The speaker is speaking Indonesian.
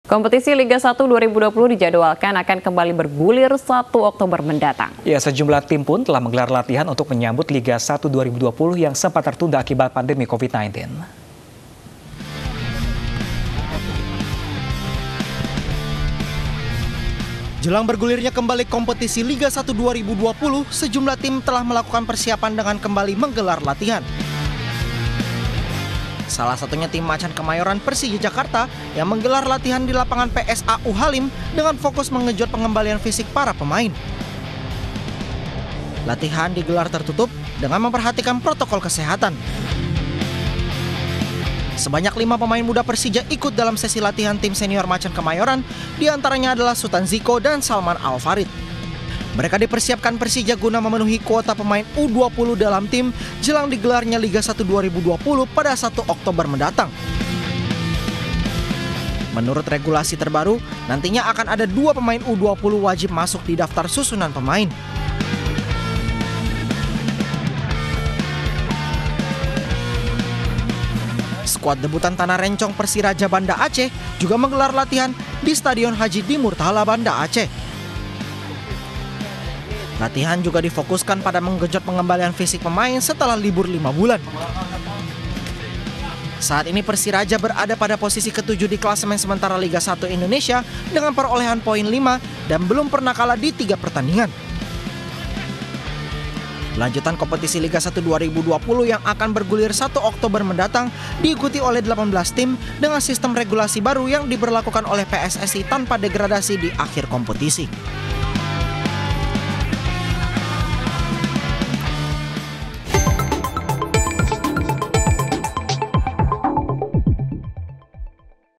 Kompetisi Liga 1 2020 dijadwalkan akan kembali bergulir 1 Oktober mendatang. Ya, sejumlah tim pun telah menggelar latihan untuk menyambut Liga 1 2020 yang sempat tertunda akibat pandemi COVID-19. Jelang bergulirnya kembali kompetisi Liga 1 2020, sejumlah tim telah melakukan persiapan dengan kembali menggelar latihan. Salah satunya tim Macan Kemayoran Persija Jakarta yang menggelar latihan di lapangan PSAU Halim dengan fokus mengejut pengembalian fisik para pemain. Latihan digelar tertutup dengan memperhatikan protokol kesehatan. Sebanyak 5 pemain muda Persija ikut dalam sesi latihan tim senior Macan Kemayoran, diantaranya adalah Sultan Ziko dan Salman Al-Farid. Mereka dipersiapkan Persija guna memenuhi kuota pemain U20 dalam tim jelang digelarnya Liga 1 2020 pada 1 Oktober mendatang. Menurut regulasi terbaru, nantinya akan ada 2 pemain U20 wajib masuk di daftar susunan pemain. Skuad debutan Tanah Rencong Persiraja Banda Aceh juga menggelar latihan di Stadion Haji Dimurtala Banda Aceh. Latihan juga difokuskan pada menggenjot pengembalian fisik pemain setelah libur 5 bulan. Saat ini Persiraja berada pada posisi ke-7 di klasemen sementara Liga 1 Indonesia dengan perolehan poin 5 dan belum pernah kalah di 3 pertandingan. Lanjutan kompetisi Liga 1 2020 yang akan bergulir 1 Oktober mendatang diikuti oleh 18 tim dengan sistem regulasi baru yang diberlakukan oleh PSSI tanpa degradasi di akhir kompetisi.